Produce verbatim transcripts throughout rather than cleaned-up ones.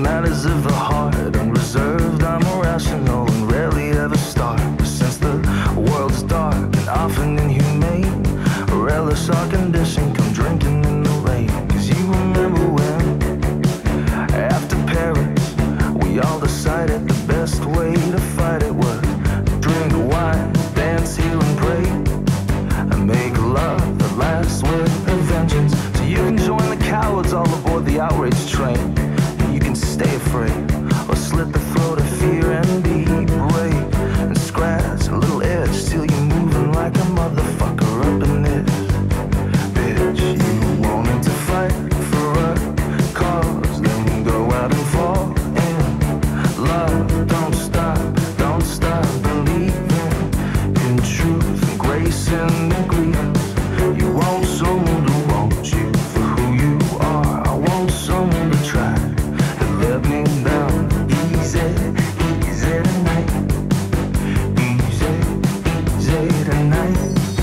matters of the heart. Unreserved, I'm irrational and rarely ever start. But since the world's dark and often inhumane, relish our condition, come drinking in the rain. Cause you remember when, after Paris, we all decided the best way to fight it was drink wine, dance, heal and pray, and make love that lasts with a vengeance. So you can join the cowards all aboard the outrage train, and you can stay afraid or slit the throat of fear and be brave and scratch a little edge till you're moving like a motherfucker up in this bitch. You wanted to fight for a cause, then go out and fall in love. Don't stop, don't stop believing in truth and grace and the grievance. You want someone to want you for who you are. I want someone to try to let me down. Easy, easy tonight. Easy, easy tonight.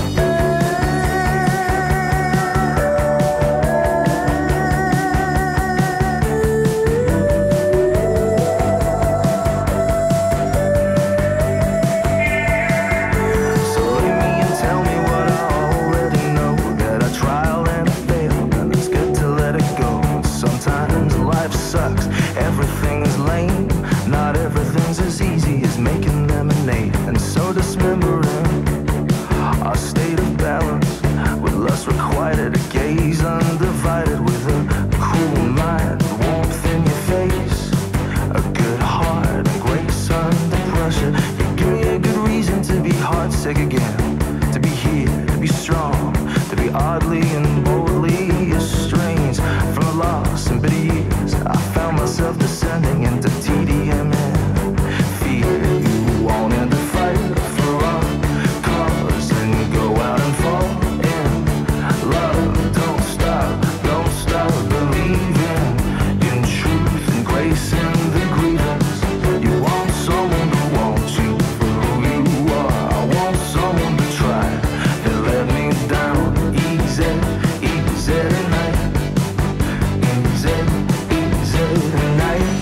So look at me and tell me what I already know, that I trial and I failed, and it's good to let it go. Sometimes life sucks, everything is lame, not everything's as easy as making lemonade. And so dismembering our state of balance, with lust requited to gaze undivided, with a cool mind, warmth in your face, a good heart and grace under pressure. You give me a good reason to be heartsick again, to be here, to be strong, to be oddly and boldly estranged from the loss and bitter years. I found myself descending into T D M and fear. You wanted to fight for a cause and go out and fall in love. Don't stop, don't stop believing in truth and grace and the grievance. You want someone to want you for who you are. I want someone to try to let me down. Easy, easy tonight. Easy, easy tonight.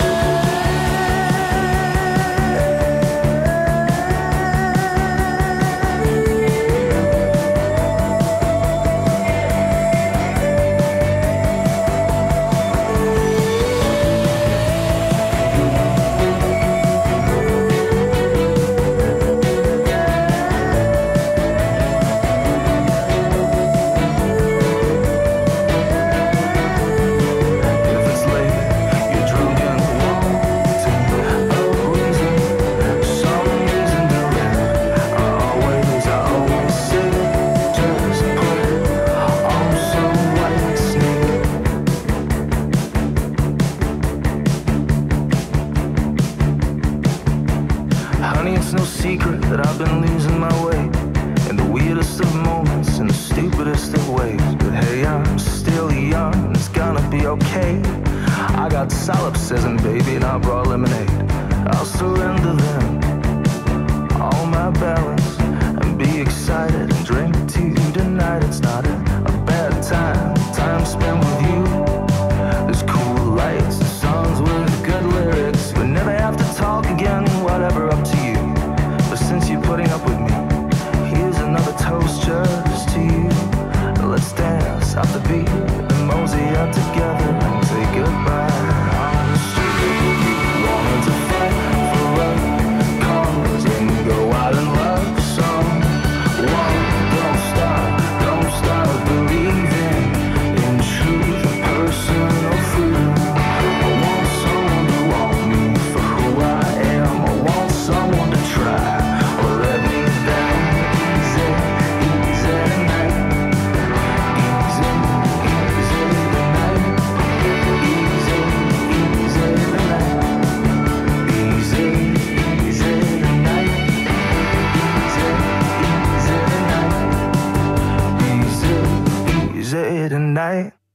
If it's late, you're drunk and wanting a reason, some reason to live. I always, I always say, just put on some white sneakers. Honey, it's no secret that I've been losing my way in the weirdest of moments, in the stupidest of ways. But hey, I'm still young, it's gonna be okay. I got solipsism, baby, and I brought lemonade. I'll surrender them all my balance and be excited and drink to tonight. It's not a, a bad time, time spent with you. There's cool lights and songs with good lyrics. We never have to talk again, whatever, up to you. But since you're putting up with me, here's another toast just to you. Let's dance off the beat and mosey up together and say goodbye on the street. You wanted to fight for a cause and go out and love someone. Don't stop, don't stop believing in truth and personal freedom. I want someone to want me for who I am. I want someone to try or let me down. Easy, easy tonight. Easy, easy tonight. Easy, easy tonight. Easy, easy tonight. Easy, easy tonight. Easy, easy tonight.